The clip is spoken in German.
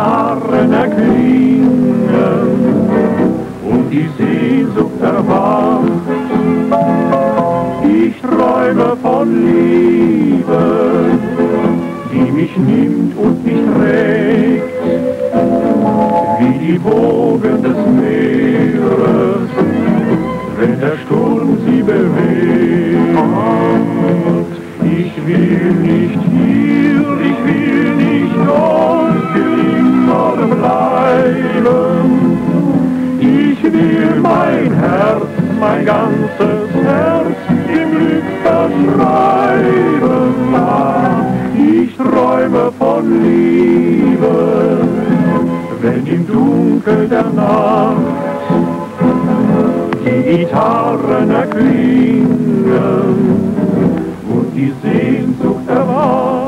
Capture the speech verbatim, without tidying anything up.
Gitarren erklingen und die Sehnsucht erwacht. Ich träume von Liebe, die mich nimmt und mich trägt, wie die Wogen des Meeres, wenn der Sturm sie bewegt. Ich will nicht hier, ich will nicht dort für immer bleiben. Ich will mein Herz, mein ganzes Herz im Glück verschreiben. Ich träume von Liebe, wenn im Dunkel der Nacht die Gitarren erklingen und die Sehnsucht erwacht.